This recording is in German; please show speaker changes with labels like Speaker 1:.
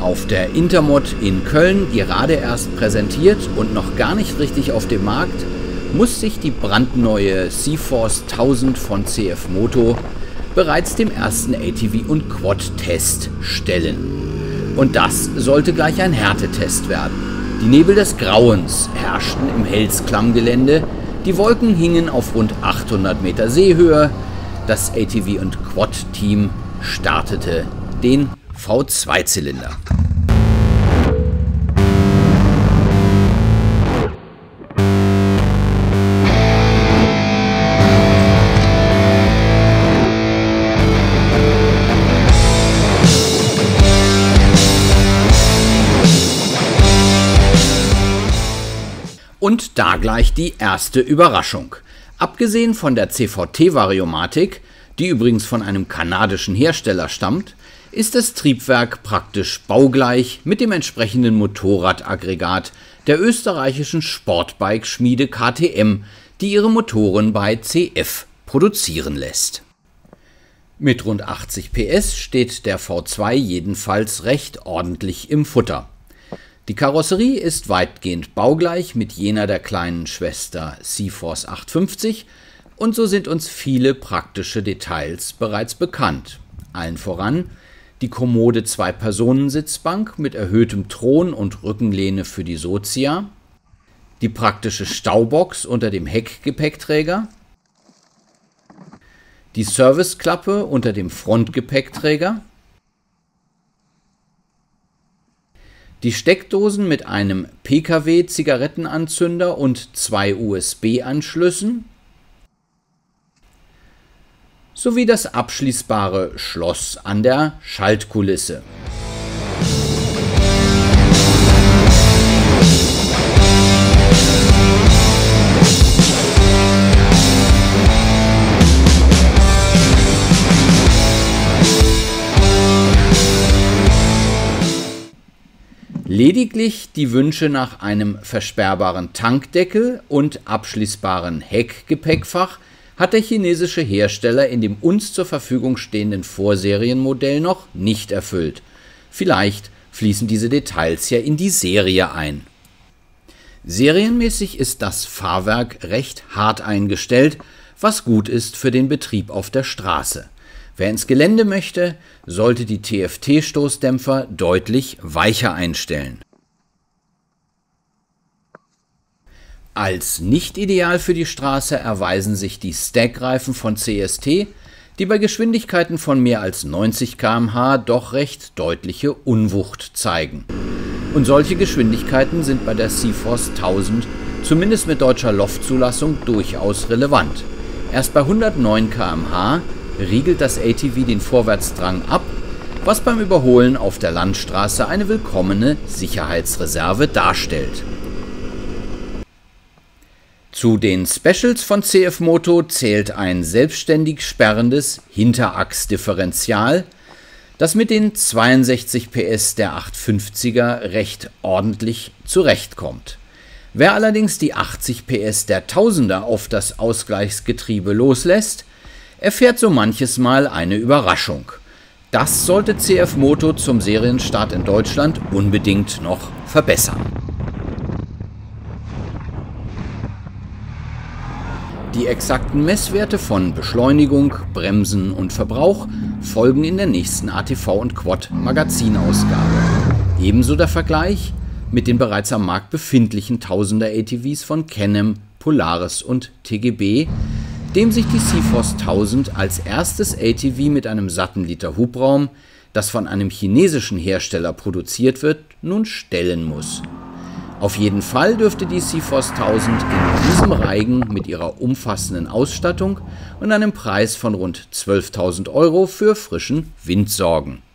Speaker 1: Auf der Intermod in Köln, gerade erst präsentiert und noch gar nicht richtig auf dem Markt, muss sich die brandneue C-Force 1000 von CFMoto bereits dem ersten ATV- und Quad-Test stellen. Und das sollte gleich ein Härtetest werden. Die Nebel des Grauens herrschten im Helsklamm-Gelände, die Wolken hingen auf rund 800 Meter Seehöhe, das ATV- und Quad-Team startete den V2-Zylinder. Und da gleich die erste Überraschung. Abgesehen von der CVT-Variomatik, die übrigens von einem kanadischen Hersteller stammt, ist das Triebwerk praktisch baugleich mit dem entsprechenden Motorradaggregat der österreichischen Sportbike-Schmiede KTM, die ihre Motoren bei CF produzieren lässt. Mit rund 80 PS steht der V2 jedenfalls recht ordentlich im Futter. Die Karosserie ist weitgehend baugleich mit jener der kleinen Schwester C-Force 850 und so sind uns viele praktische Details bereits bekannt. Allen voran die kommode Zwei-Personen-Sitzbank mit erhöhtem Thron und Rückenlehne für die Socia, die praktische Staubox unter dem Heckgepäckträger, die Serviceklappe unter dem Frontgepäckträger, die Steckdosen mit einem PKW-Zigarettenanzünder und 2 USB-Anschlüssen sowie das abschließbare Schloss an der Schaltkulisse. Lediglich die Wünsche nach einem versperrbaren Tankdeckel und abschließbaren Heckgepäckfach hat der chinesische Hersteller in dem uns zur Verfügung stehenden Vorserienmodell noch nicht erfüllt. Vielleicht fließen diese Details ja in die Serie ein. Serienmäßig ist das Fahrwerk recht hart eingestellt, was gut ist für den Betrieb auf der Straße. Wer ins Gelände möchte, sollte die TFT-Stoßdämpfer deutlich weicher einstellen. Als nicht ideal für die Straße erweisen sich die Stackreifen von CST, die bei Geschwindigkeiten von mehr als 90 km/h doch recht deutliche Unwucht zeigen. Und solche Geschwindigkeiten sind bei der C-Force 1000, zumindest mit deutscher Loftzulassung, durchaus relevant. Erst bei 109 km/h riegelt das ATV den Vorwärtsdrang ab, was beim Überholen auf der Landstraße eine willkommene Sicherheitsreserve darstellt. Zu den Specials von CFMoto zählt ein selbstständig sperrendes Hinterachsdifferential, das mit den 62 PS der 850er recht ordentlich zurechtkommt. Wer allerdings die 80 PS der 1000er auf das Ausgleichsgetriebe loslässt, erfährt so manches Mal eine Überraschung. Das sollte CFMoto zum Serienstart in Deutschland unbedingt noch verbessern. Die exakten Messwerte von Beschleunigung, Bremsen und Verbrauch folgen in der nächsten ATV und Quad Magazinausgabe. Ebenso der Vergleich mit den bereits am Markt befindlichen 1000er ATVs von Can-Am, Polaris und TGB, dem sich die C-Force 1000 als erstes ATV mit einem satten Liter Hubraum, das von einem chinesischen Hersteller produziert wird, nun stellen muss. Auf jeden Fall dürfte die C-Force 1000 in diesem Reigen mit ihrer umfassenden Ausstattung und einem Preis von rund 12.000 € für frischen Wind sorgen.